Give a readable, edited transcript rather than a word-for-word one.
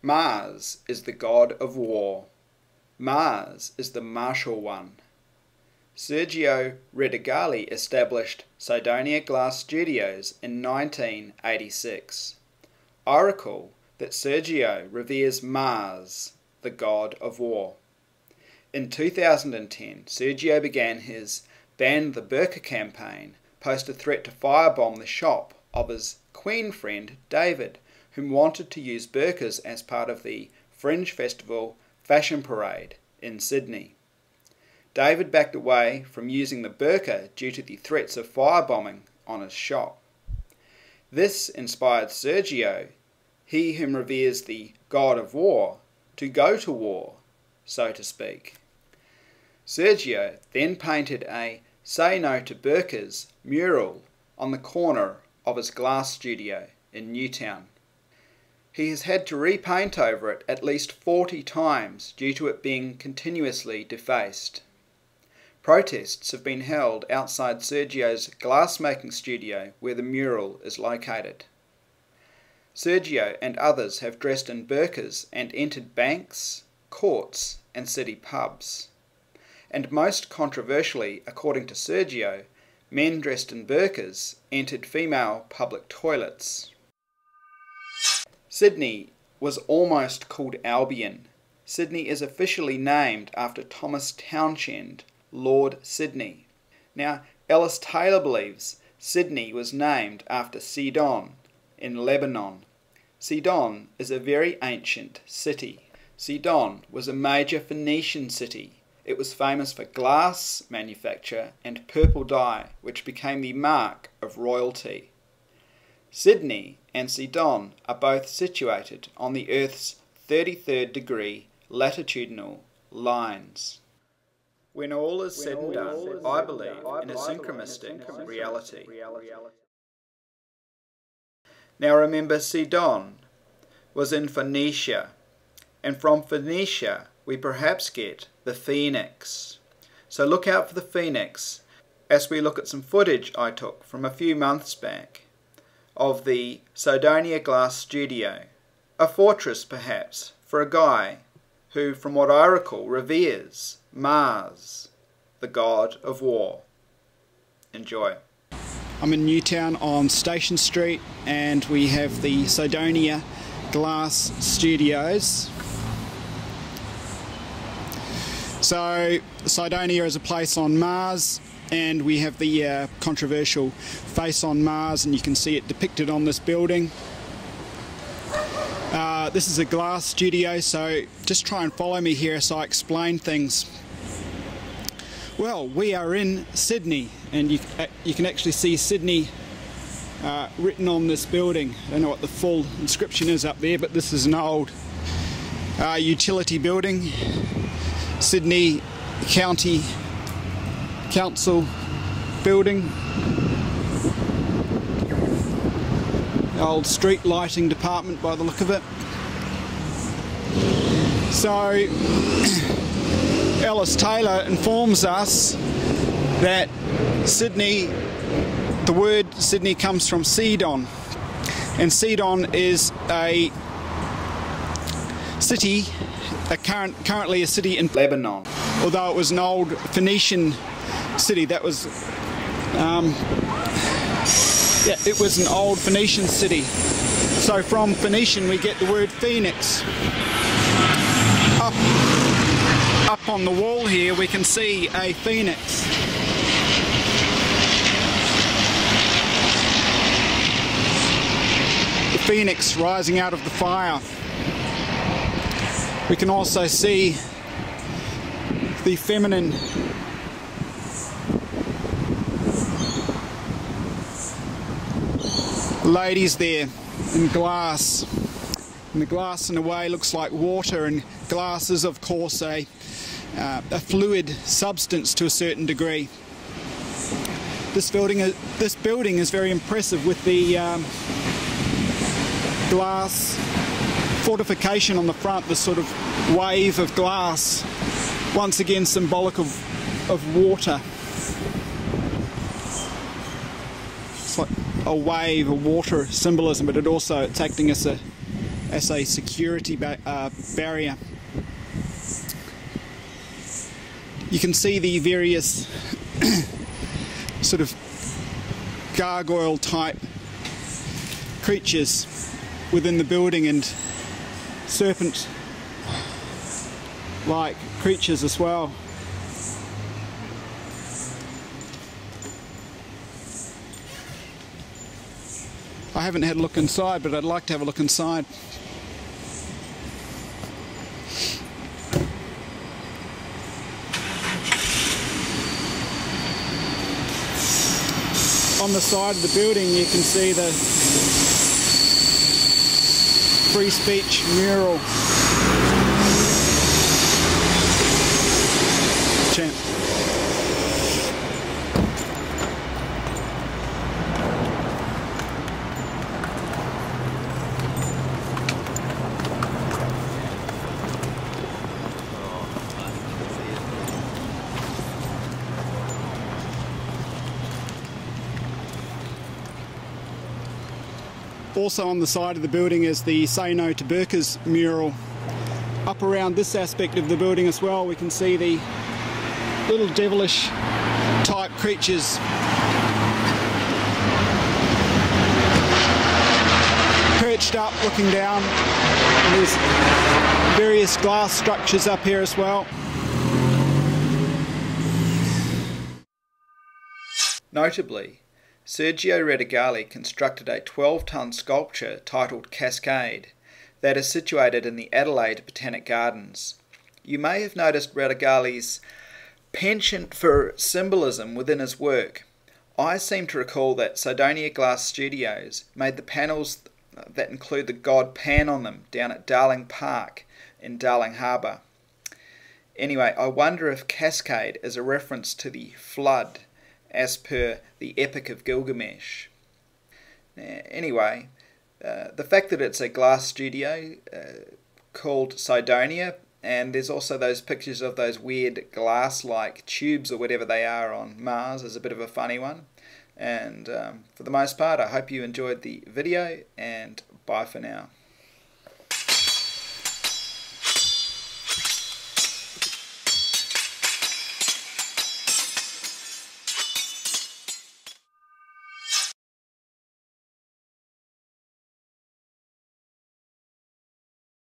Mars is the god of war. Mars is the martial one. Sergio Redigali established Cydonia Glass Studios in 1986. I recall that Sergio reveres Mars, the god of war. In 2010, Sergio began his Ban the Burqa campaign, post a threat to firebomb the shop of his Queen friend David, whom wanted to use burqas as part of the Fringe Festival fashion parade in Sydney. David backed away from using the burqa due to the threats of firebombing on his shop. This inspired Sergio, he whom reveres the god of war, to go to war, so to speak. Sergio then painted a "Say No to Burqas" mural on the corner of his glass studio in Newtown. He has had to repaint over it at least 40 times due to it being continuously defaced. Protests have been held outside Sergio's glassmaking studio where the mural is located. Sergio and others have dressed in burqas and entered banks, courts and city pubs. And most controversially, according to Sergio, men dressed in burqas entered female public toilets. Sydney was almost called Albion. Sydney is officially named after Thomas Townshend, Lord Sydney. Now, Ellis Taylor believes Sydney was named after Sidon in Lebanon. Sidon is a very ancient city. Sidon was a major Phoenician city. It was famous for glass manufacture and purple dye, which became the mark of royalty. Sydney and Sidon are both situated on the Earth's 33rd degree latitudinal lines. When all is said and done, I believe in a synchromistic reality. Now remember, Sidon was in Phoenicia, and from Phoenicia we perhaps get the phoenix. So look out for the phoenix as we look at some footage I took from a few months back of the Cydonia Glass Studio, a fortress perhaps for a guy who, from what I recall, reveres Mars, the god of war. Enjoy. I'm in Newtown on Station Street and we have the Cydonia Glass Studios. So Cydonia is a place on Mars, and we have the controversial face on Mars, and you can see it depicted on this building. This is a glass studio, so just try and follow me here as I explain things. Well, we are in Sydney, and you can actually see Sydney written on this building. I don't know what the full inscription is up there, but this is an old utility building. Sydney County Council building. Old street lighting department by the look of it. So Ellis Taylor informs us that Sydney, the word Sydney comes from Sidon, and Sidon is a city, currently a city in Lebanon, although it was an old Phoenician city. That was it was an old Phoenician city. So from Phoenician we get the word phoenix. Up on the wall here we can see a phoenix. The phoenix rising out of the fire. We can also see the feminine ladies there in glass. And the glass in a way looks like water, and glass is of course a fluid substance to a certain degree. This building is very impressive with the glass fortification on the front, this sort of wave of glass, once again symbolic of water. It's like a wave of water symbolism, but it's acting as a as a security barrier. You can see the various sort of gargoyle type creatures within the building, and serpent like creatures as well. I haven't had a look inside, but I'd like to have a look inside. On the side of the building you can see the free speech mural. Champ. Also on the side of the building is the Say No to Burkas mural. Up around this aspect of the building as well we can see the little devilish type creatures. Perched up looking down, and there's various glass structures up here as well. Notably, Sergio Redigali constructed a 12-ton sculpture titled Cascade that is situated in the Adelaide Botanic Gardens. You may have noticed Redigali's penchant for symbolism within his work. I seem to recall that Cydonia Glass Studios made the panels that include the god Pan on them down at Darling Park in Darling Harbour. Anyway, I wonder if Cascade is a reference to the flood as per the Epic of Gilgamesh. Anyway, the fact that it's a glass studio called Cydonia, and there's also those pictures of those weird glass-like tubes or whatever they are on Mars is a bit of a funny one. And for the most part, I hope you enjoyed the video, and bye for now.